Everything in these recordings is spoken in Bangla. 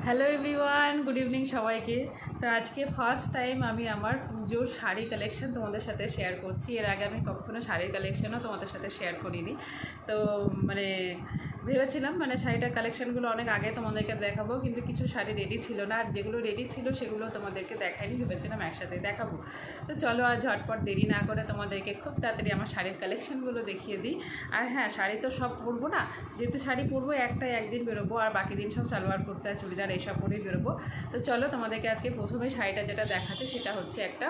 হ্যালো এভরিওয়ান, গুড ইভিনিং সবাইকে। তো আজকে ফার্স্ট টাইম আমি আমার পুজোর শাড়ি কালেকশন তোমাদের সাথে শেয়ার করছি। এর আগে আমি কখনো শাড়ির কালেকশনও তোমাদের সাথে শেয়ার করিনি। তো ভেবেছিলাম শাড়িটার কালেকশনগুলো অনেক আগে তোমাদেরকে দেখাবো, কিন্তু কিছু শাড়ি রেডি ছিল না, আর যেগুলো রেডি ছিল সেগুলো তোমাদেরকে দেখাইনি, ভেবেছিলাম একসাথে দেখাবো। তো চলো আর ঝটপট দেরি না করে তোমাদেরকে খুব তাড়াতাড়ি আমার শাড়ির কালেকশনগুলো দেখিয়ে দিই। আর হ্যাঁ, শাড়ি তো সব পরবো না, যেহেতু শাড়ি পরবো একদিন বেরোবো, আর বাকি দিন সব সালোয়ার কুর্তা চুড়িদার এইসব পরেই বেরোবো। তো চলো তোমাদেরকে আজকে প্রথমে শাড়িটা যেটা দেখাতে সেটা হচ্ছে একটা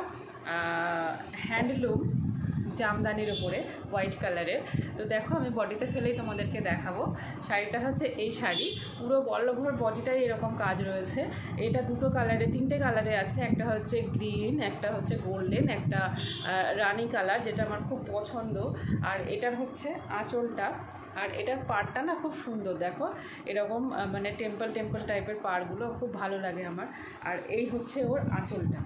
হ্যান্ডলুম জামদানির উপরে হোয়াইট কালারের। তো দেখো, আমি বডিতে ফেলেই তোমাদেরকে দেখাবো। শাড়িটা হচ্ছে এই শাড়ি, পুরো বল্লভর বডিটাই এরকম কাজ রয়েছে। এটা দুটো কালারে, তিনটে কালারে আছে। একটা হচ্ছে গ্রিন, একটা হচ্ছে গোল্ডেন, একটা রানি কালার, যেটা আমার খুব পছন্দ। আর এটার হচ্ছে আঁচলটা, আর এটার পাড়টা না খুব সুন্দর, দেখো এরকম টেম্পল টাইপের পাড়গুলো খুব ভালো লাগে আমার। আর এই হচ্ছে ওর আঁচলটা,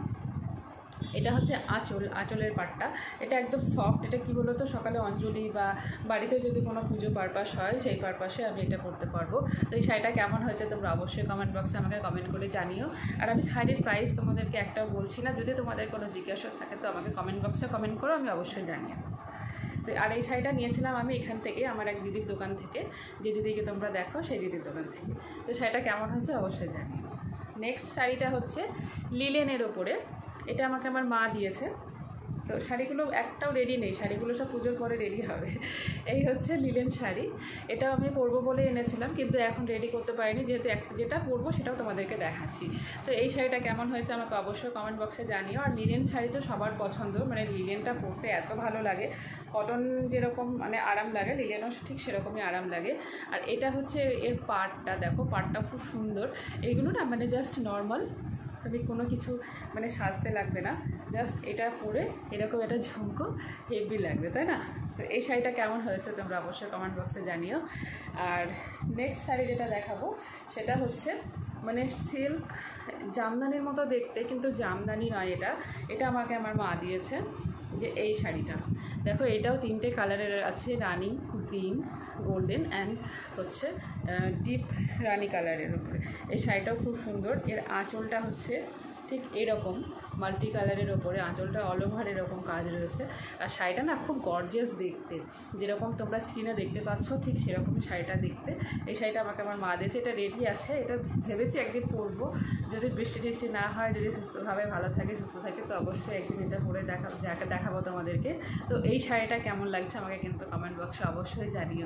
এটা হচ্ছে আঁচলের পাটটা। এটা একদম সফট। এটা কি বলতো, সকালে অঞ্জলি বা বাড়িতে যদি কোনো পুজো পারপাস হয় সেই পারপাসে আমি এটা করতে পারবো। তো এই শাড়িটা কেমন হয়েছে তোমরা অবশ্যই কমেন্ট বক্সে আমাকে কমেন্ট করে জানিও। আর আমি শাড়ির প্রাইস তোমাদেরকে একটাও বলছি না, যদি তোমাদের কোনো জিজ্ঞাসা থাকে তো আমাকে কমেন্ট বক্সে কমেন্ট করো, আমি অবশ্যই জানিও। তো আর এই শাড়িটা নিয়েছিলাম আমি এখান থেকে, আমার এক দিদির দোকান থেকে, যে দিদিকে তোমরা দেখো সেই দিদির দোকান থেকে। তো শাড়িটা কেমন হয়েছে অবশ্যই জানিও। নেক্সট শাড়িটা হচ্ছে লিলেনের ওপরে। এটা আমাকে আমার মা দিয়েছে। তো শাড়িগুলো একটাও রেডি নেই, শাড়িগুলো সব পুজোর পরে রেডি হবে। এই হচ্ছে লিলেন শাড়ি। এটাও আমি পরবো বলে এনেছিলাম, কিন্তু এখন রেডি করতে পারিনি, যেহেতু যেটা পরবো সেটাও তোমাদেরকে দেখাচ্ছি। তো এই শাড়িটা কেমন হয়েছে আমাকে অবশ্যই কমেন্ট বক্সে জানিও। আর লিলেন শাড়ি তো সবার পছন্দ, লিলেনটা পরতে এত ভালো লাগে। কটন যেরকম আরাম লাগে, লিলেনও ঠিক সেরকমই আরাম লাগে। আর এটা হচ্ছে এর পাড়টা, দেখো পাড়টা খুব সুন্দর। এইগুলো না জাস্ট নর্মাল, তুমি কোনো কিছু সাজতে লাগবে না, জাস্ট এটা পরে এরকম একটা ঝুমকো হেভি লাগবে, তাই না? তো এই শাড়িটা কেমন হয়েছে তোমরা অবশ্যই কমেন্ট বক্সে জানিও। আর নেক্সট শাড়ি যেটা দেখাবো সেটা হচ্ছে সিল্ক জামদানির মতো দেখতে, কিন্তু জামদানি নয়। এটা আমাকে আমার মা দিয়েছে, যে এই শাড়িটা দেখো, এটাও তিনটে কালারের আছে, রানি, গ্রিন, গোল্ডেন অ্যান্ড হচ্ছে ডিপ রানি কালারের উপরে। এই শাড়িটাও খুব সুন্দর। এর আঁচলটা হচ্ছে ঠিক এরকম মাল্টি কালারের ওপরে, আঁচলটা অল ওভার এরকম কাজ রয়েছে। আর শাড়িটা না খুব গর্জিয়াস দেখতে, যেরকম তোমরা স্ক্রিনে দেখতে পাচ্ছ ঠিক সেরকমই শাড়িটা দেখতে। এই শাড়িটা আমাকে আমার মা দিয়েছে, এটা রেডি আছে। এটা ভেবেছি একদিন পরবো, যদি বৃষ্টি টিষ্টি না হয়, যদি সুস্থভাবে ভালো থাকে সুস্থ থাকে, তো অবশ্যই একদিন এটা পরে দেখাবো তোমাদেরকে। তো এই শাড়িটা কেমন লাগছে আমাকে কিন্তু কমেন্ট বক্সে অবশ্যই জানিও।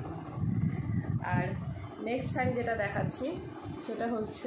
আর নেক্সট শাড়ি যেটা দেখাচ্ছি সেটা হচ্ছে,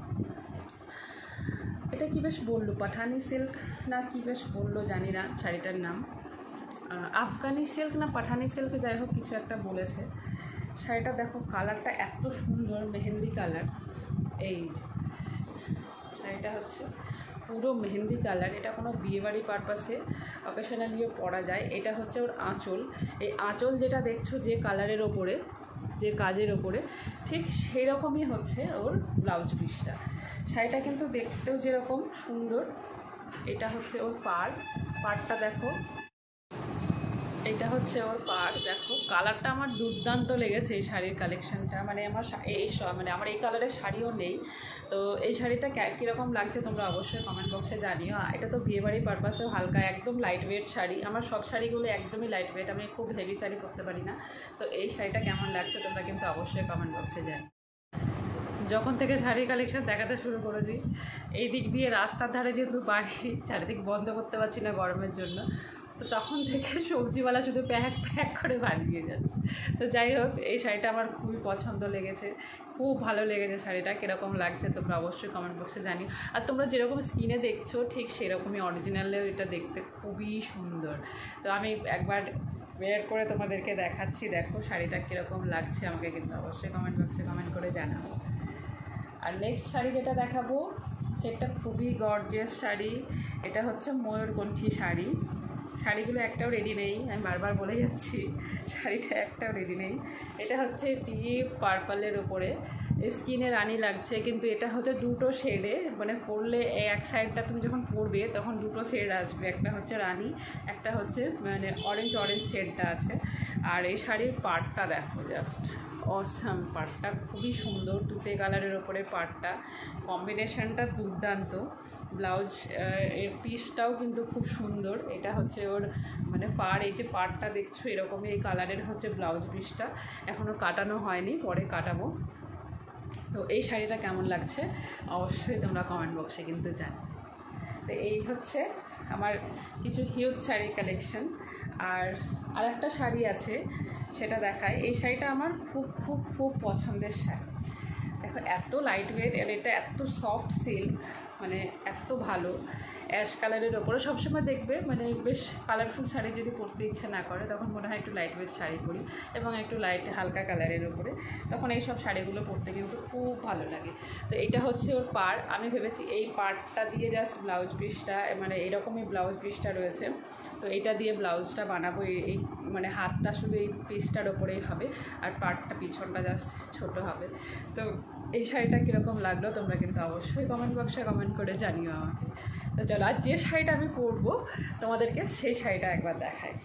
এটা কি বেশ বললো, পাঠানি সিল্ক না কি বেশ বললো জানি না শাড়িটার নাম, আফগানি সিল্ক না পাঠানি সিল্ক, যাই হোক কিছু একটা বলেছে। শাড়িটা দেখো, কালারটা এত সুন্দর, মেহেন্দি কালার। এই শাড়িটা হচ্ছে পুরো মেহেন্দি কালার। এটা কোনো বিয়েবাড়ি পারপাসে অকেশনালিও পরা যায়। এটা হচ্ছে ওর আঁচল। এই আঁচল যেটা দেখছো যে কালারের ওপরে, যে কাজের ওপরে, ঠিক সেই রকমই হচ্ছে ওর ব্লাউজ পিসটা। শাড়িটা কিন্তু দেখতেও যেরকম সুন্দর। এটা হচ্ছে ওর পাড়টা দেখো, এটা হচ্ছে ওর পাড়। দেখো কালারটা আমার দুর্দান্ত লেগেছে এই শাড়ির কালেকশনটা। আমার এই কালারের শাড়িও নেই। তো এই শাড়িটা কীরকম লাগছে তোমরা অবশ্যই কমেন্ট বক্সে জানিও। এটা তো বিয়েবাড়ি পারপাসেও হালকা, একদম লাইট ওয়েট শাড়ি। আমার সব শাড়িগুলো একদমই লাইট ওয়েট, আমি খুব হেভি শাড়ি পরতে পারি না। তো এই শাড়িটা কেমন লাগছে তোমরা কিন্তু অবশ্যই কমেন্ট বক্সে জানিও। যখন থেকে শাড়ির কালেকশন দেখাতে শুরু করেছি, এই দিক দিয়ে রাস্তার ধারে যেহেতু বাড়ি, চারিদিক বন্ধ করতে পারছি না গরমের জন্য, তো তখন থেকে সবজিওয়ালা শুধু প্যাক করে বানিয়ে যাচ্ছে। তো যাই হোক, এই শাড়িটা আমার খুবই পছন্দ লেগেছে, খুব ভালো লেগেছে শাড়িটা। কীরকম লাগছে তোমরা অবশ্যই কমেন্ট বক্সে জানিও। আর তোমরা যেরকম স্কিনে দেখছো ঠিক সেরকমই অরিজিনালেও এটা দেখতে খুবই সুন্দর। তো আমি একবার বের করে তোমাদেরকে দেখাচ্ছি, দেখো শাড়িটা কীরকম লাগছে আমাকে কিন্তু অবশ্যই কমেন্ট বক্সে কমেন্ট করে জানাবো। আর নেক্সট শাড়ি যেটা দেখাবো সেটা খুবই গর্জিয়াস শাড়ি। এটা হচ্ছে ময়ূরকণ্ঠী শাড়ি। শাড়িগুলো একটাও রেডি নেই, আমি বারবার বলে যাচ্ছি, শাড়িটা একটাও রেডি নেই। এটা হচ্ছে ডিপ পার্পলের ওপরে, স্কিনে রানি লাগছে, কিন্তু এটা হচ্ছে দুটো শেডে, পরলে এক সাইডটা তুমি যখন পরবে তখন দুটো শেড আসবে, একটা হচ্ছে রানি, একটা হচ্ছে অরেঞ্জ শেডটা আছে। আর এই শাড়ির পাড়টা দেখো, জাস্ট অসাম, পাড়টা খুবই সুন্দর, তুতে কালারের ওপরে পাড়টা, কম্বিনেশানটা দুর্দান্ত। ব্লাউজ এর পিসটাও কিন্তু খুব সুন্দর। এটা হচ্ছে ওর মানে পাড়, এই যে পাড়টা দেখছো এরকমই এই কালারের হচ্ছে ব্লাউজ পিসটা, এখনও কাটানো হয়নি, পরে কাটাবো। তো এই শাড়িটা কেমন লাগছে অবশ্যই তোমরা কমেন্ট বক্সে কিন্তু জানো। তো এই হচ্ছে আমার কিছু হিউজ শাড়ির কালেকশন। আর একটা শাড়ি আছে, সেটা দেখায়। এই শাড়িটা আমার খুব খুব খুব পছন্দের শাড়ি। দেখো এত লাইট ওয়েট, আর এটা এত সফট সিল্ক, মানে এত ভালো। অ্যাশ কালারের ওপরে সবসময় দেখবে মানে বেশ কালারফুল শাড়ি যদি পরতে ইচ্ছে না করে, তখন মনে হয় একটু লাইট ওয়েট শাড়ি পরি এবং একটু লাইট হালকা কালারের ওপরে, তখন এইসব শাড়িগুলো পরতে কিন্তু খুব ভালো লাগে। তো এটা হচ্ছে ওর পাড়। আমি ভেবেছি এই পাড়টা দিয়ে জাস্ট ব্লাউজ পিসটা, মানে এরকমই ব্লাউজ পিসটা রয়েছে, তো এটা দিয়ে ব্লাউজটা বানাবো। এই মানে হাতটা শুধু এই পিসটার ওপরেই হবে, আর পাড়টা পিছনটা জাস্ট ছোট হবে। তো এই শাড়িটা কীরকম লাগলো তোমরা কিন্তু অবশ্যই কমেন্ট বক্সে কমেন্ট করে জানিও আমাকে। তো চলো, আর যে শাড়িটা আমি পরবো তোমাদেরকে সেই শাড়িটা একবার দেখাই।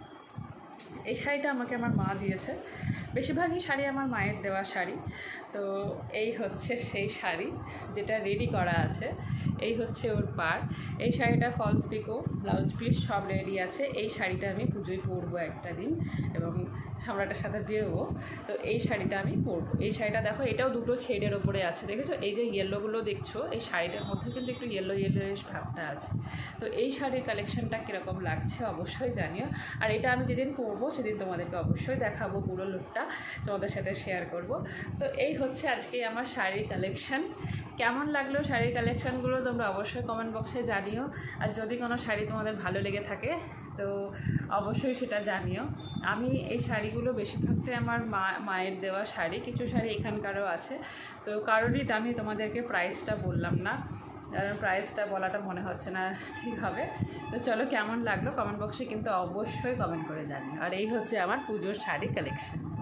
এই শাড়িটা আমাকে আমার মা দিয়েছে, বেশিরভাগই শাড়ি আমার মায়ের দেওয়া শাড়ি। তো এই হচ্ছে সেই শাড়ি যেটা রেডি করা আছে, এই হচ্ছে ওর পাড়। এই শাড়িটা ফলস পিকো, ব্লাউজ পিস সব রেডি আছে। এই শাড়িটা আমি পুজোয় পরবো একটা দিন এবং সম্রাটের সাথে বেরোবো। তো এই শাড়িটা আমি পরবো। এই শাড়িটা দেখো, এটাও দুটো শেডের ওপরে আছে, দেখেছো? এই যে ইয়েলোগুলো দেখছো, এই শাড়িটার মধ্যে কিন্তু একটু ইয়েলো ইয়েলোইশ ভাবটা আছে। তো এই শাড়ির কালেকশনটা কীরকম লাগছে অবশ্যই জানিও। আর এটা আমি যেদিন পরবো সেদিন তোমাদেরকে অবশ্যই দেখাবো, পুরো লুকটা তোমাদের সাথে শেয়ার করব। তো এই হচ্ছে আজকে আমার শাড়ির কালেকশন। কেমন লাগলো শাড়ির কালেকশানগুলো তোমরা অবশ্যই কমেন্ট বক্সে জানিও। আর যদি কোনো শাড়ি তোমাদের ভালো লেগে থাকে তো অবশ্যই সেটা জানিও। আমি এই শাড়িগুলো বেশিরভাগটাই আমার মায়ের দেওয়া শাড়ি, কিছু শাড়ি এখানকারও আছে। তো কারোরই আমি তোমাদেরকে প্রাইসটা বললাম না, কারণ প্রাইসটা বলাটা মনে হচ্ছে না ঠিক হবে। তো চলো, কেমন লাগলো কমেন্ট বক্সে কিন্তু অবশ্যই কমেন্ট করে জানিও। আর এই হচ্ছে আমার পুজোর শাড়ি কালেকশন।